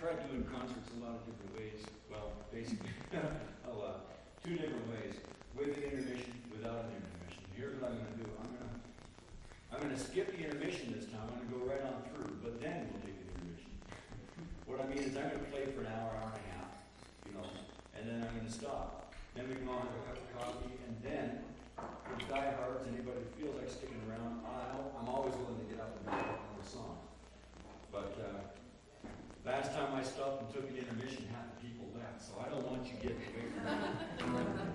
tried doing concerts a lot of different ways. Well, basically, two different ways. With an intermission, without an intermission. Here's what I'm going to do. I'm going to skip the intermission this time. I'm going to go right on through, but then we'll take an intermission. What I mean is I'm going to play for an hour, hour and a half, you know, and then I'm going to stop. Then we can all have a cup of coffee, and then for diehards, anybody who feels like sticking around, I'm always willing to get up and do a song. But last time I stopped and took an intermission, half the people left, so I don't want you getting away from me.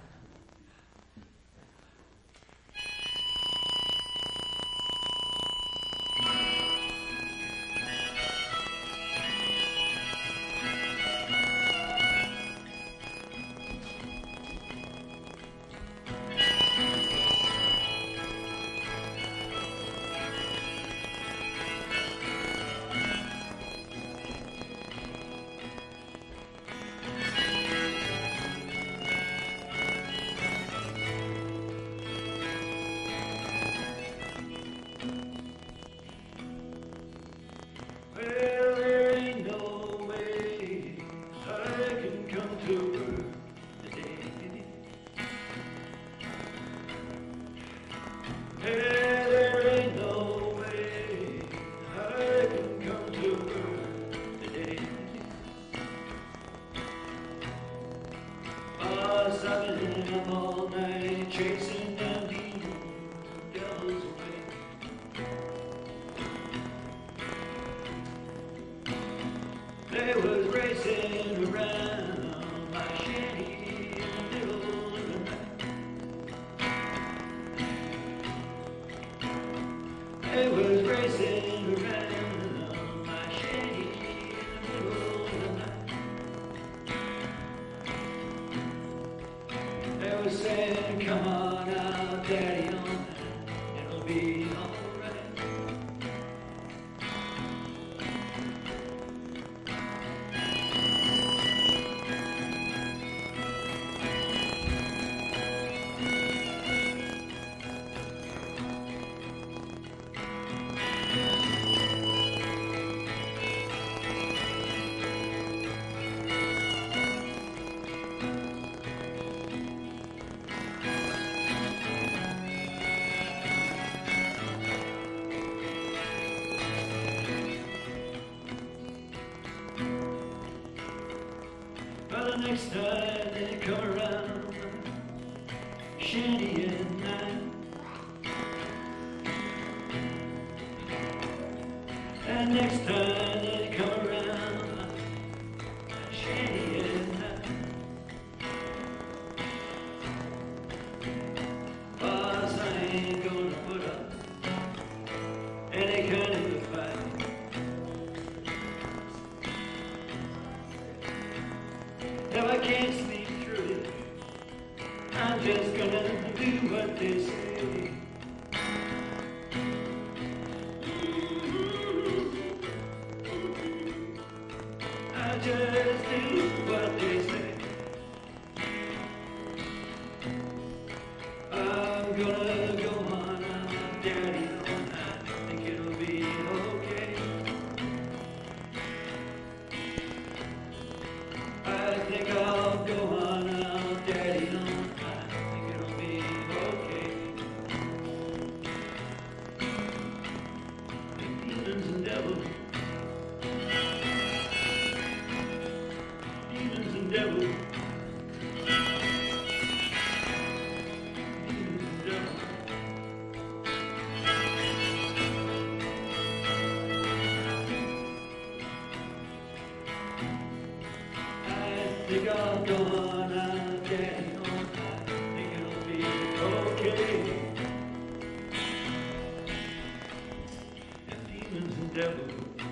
Next time they come around, shanty at night, and next time they come around, shanty at night. Boss, I ain't gonna put up any kind of a fight. If I can't sleep through it, I'm just gonna do what they say. I just do what they say. I'm gonna go on, I'm daddy on, I think it'll be okay. I think I'll go on, I'll daddy on, I think it'll be okay. Demons and devils, demons and devils, demons and devils. I think I'll go on, I'll daddy on, I think it'll be okay. And demons and devils.